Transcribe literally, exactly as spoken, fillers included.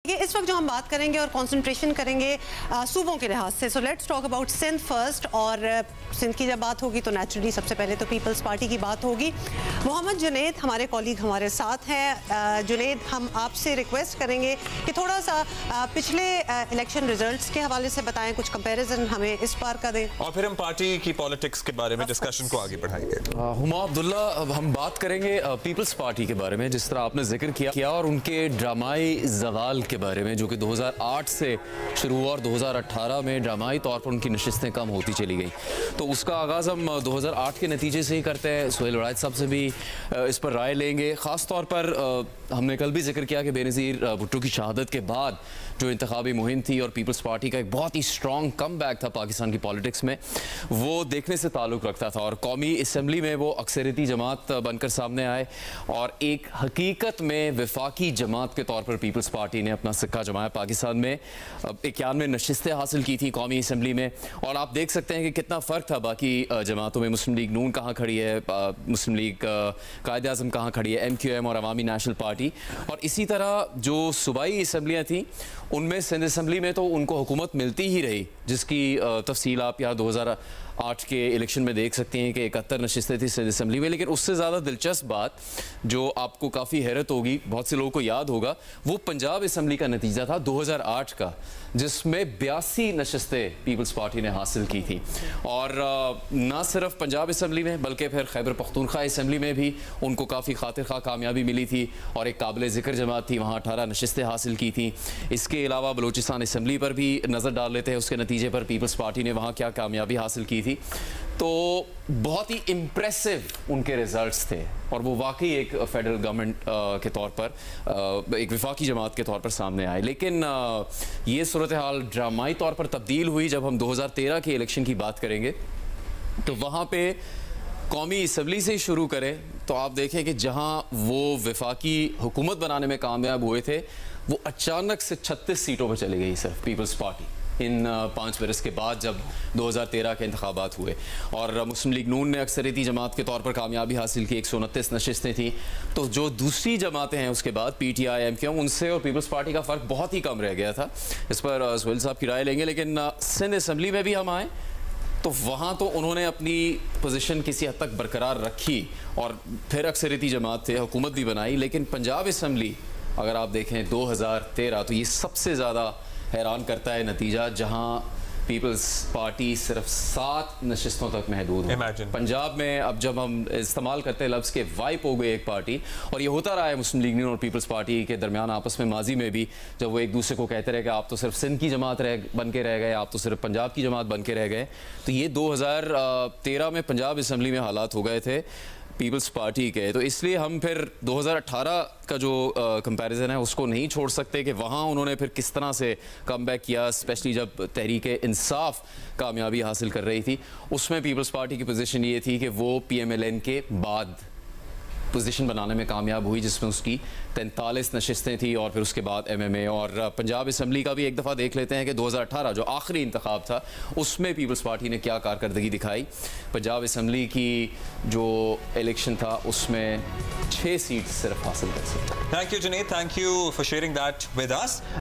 ये इस वक्त जो हम बात करेंगे और कंसंट्रेशन करेंगे सूबों के लिहाज से, so let's talk about Sindh first. और सिंध की जब बात होगी तो नेचुरली सबसे पहले तो पीपल्स पार्टी की बात होगी। मोहम्मद जुनैद हमारे कॉलीग हमारे साथ हैं। जुनैद, हम आपसे रिक्वेस्ट करेंगे कि थोड़ा सा पिछले इलेक्शन रिजल्ट्स के हवाले से बताएं, कुछ कंपैरिजन हमें इस बार का दें, और फिर हम पार्टी की पॉलिटिक्स के बारे में डिस्कशन को आगे बढ़ाएंगे। हुमा अब्दुल्ला, अब हम बात करेंगे पीपल्स पार्टी के बारे में, जिस तरह आपने जिक्र किया किया और उनके ड्रामाई जवाल के बारे में, जो कि दो हज़ार आठ से शुरू हुआ और दो हज़ार अठारह में ड्रामाई तौर पर उनकी नशिस्तें कम होती चली गई। तो उसका आगाज़ हम दो हज़ार आठ के नतीजे से ही करते हैं। सुहेल वड़ाइच साहब से भी इस पर राय लेंगे। ख़ास तौर पर हमने कल भी जिक्र किया कि बेनज़ीर भुट्टो की शहादत के बाद जो इंतखाबी मुहिम थी और पीपल्स पार्टी का एक बहुत ही स्ट्रॉन्ग कम बैक था पाकिस्तान की पॉलिटिक्स में, वो देखने से ताल्लुक़ रखता था। और कौमी असम्बली में वो अक्सरियती जमात बनकर सामने आए और एक हकीकत में वफाकी जमात के तौर पर पीपल्स पार्टी ने अपना सिक्का जमाया। पाकिस्तान में इक्यानवे नशिस्तें हासिल की थी कौमी असम्बली में, और आप देख सकते हैं कि कितना फ़र्क था बाकी जमातों में। मुस्लिम लीग नून कहाँ खड़ी है, मुस्लिम लीग कायद-ए-आज़म कहाँ खड़ी है, एम क्यू एम और अवामी नेशनल पार्टी। और इसी तरह जो सूबाई असम्बलियाँ थीं उनमें सिंध असम्बली में तो उनको हुकूमत मिलती ही रही, जिसकी तफसील आप यहाँ दो हज़ार आठ के इलेक्शन में देख सकते हैं कि इकहत्तर नशिस्तें थी सिंध असम्बली में। लेकिन उससे ज़्यादा दिलचस्प बात जो आपको काफ़ी हैरत होगी, बहुत से लोगों को याद होगा, वो पंजाब असम्बली का नतीजा था दो हज़ार आठ का, जिसमें बयासी नशिस्तें पीपल्स पार्टी ने हासिल की थी। और ना सिर्फ पंजाब असम्बली में बल्कि फिर खैबर पख्तूनख्वा असम्बली में भी उनको काफ़ी खातिर खा कामयाबी मिली थी और एक काबिल ज़िक्र जमात थी, वहाँ अठारह नशिस्तें हासिल की थी। इसके अलावा बलूचिस्तान असम्बली पर भी नज़र डाल लेते हैं, उसके नतीजे पर पीपल्स पार्टी ने वहाँ क्या कामयाबी हासिल की थी। तो बहुत ही इम्प्रेसिव उनके रिजल्ट्स थे और वो वाकई एक फेडरल गवर्नमेंट के तौर पर एक वफाकी जमात के तौर पर सामने आए। लेकिन ये सूरत हाल ड्रामाई तौर पर तब्दील हुई जब हम दो हज़ार तेरह के इलेक्शन की बात करेंगे। तो वहाँ पे कौमी असम्बली से शुरू करें तो आप देखें कि जहाँ वो वफाकी हुकूमत बनाने में कामयाब हुए थे, वो अचानक से छत्तीस सीटों पर चली गई सिर्फ पीपल्स पार्टी इन पाँच बरस के बाद जब दो हज़ार तेरह के इंतखाबात हुए। और मुस्लिम लीग नून ने अक्सरियती जमात के तौर पर कामयाबी हासिल की, एक सौ उनतीस नशिस्तें थी। तो जो दूसरी जमातें हैं उसके बाद P T I, M Q M, उनसे और पीपल्स पार्टी का फ़र्क बहुत ही कम रह गया था। इस पर सुहेल साहब की राय लेंगे। लेकिन सिंध असम्बली में भी हम आए तो वहाँ तो उन्होंने अपनी पोजीशन किसी हद तक बरकरार रखी और फिर अक्सरियती जमात थे, हुकूमत भी बनाई। लेकिन पंजाब असम्बली अगर आप देखें दो हज़ार तेरह, तो ये सबसे ज़्यादा हैरान करता है नतीजा, जहां पीपल्स पार्टी सिर्फ सात नशिस्तों तक महदूद है। पंजाब में अब जब हम इस्तेमाल करते हैं लफ्ज़ के वाइप हो गई एक पार्टी, और ये होता रहा है मुस्लिम लीग नून और पीपल्स पार्टी के दरमियान आपस में माजी में भी, जब वो एक दूसरे को कहते रहे कि आप तो सिर्फ सिंध की जमात रह बन के रह गए, आप तो सिर्फ पंजाब की जमात बन के रह गए। तो ये दो हज़ार तेरह में पंजाब असम्बली में हालात हो गए थे पीपल्स पार्टी के। तो इसलिए हम फिर दो हज़ार अठारह का जो कंपैरिजन है उसको नहीं छोड़ सकते कि वहाँ उन्होंने फिर किस तरह से कम बैक किया, स्पेशली जब तहरीक इंसाफ कामयाबी हासिल कर रही थी। उसमें पीपल्स पार्टी की पोजीशन ये थी कि वो पी एम एल एन के बाद पोजीशन बनाने में कामयाब हुई, जिसमें उसकी तैंतालीस नशिस्तें थी और फिर उसके बाद एम एम ए। और पंजाब असम्बली का भी एक दफ़ा देख लेते हैं कि दो हज़ार अठारह जो आखिरी इंतखाब था उसमें पीपल्स पार्टी ने क्या कारकर्दगी दिखाई। पंजाब असम्बली की जो इलेक्शन था उसमें छः सीट सिर्फ हासिल कर सकते। Thank you Junaid, thank you for sharing that with us.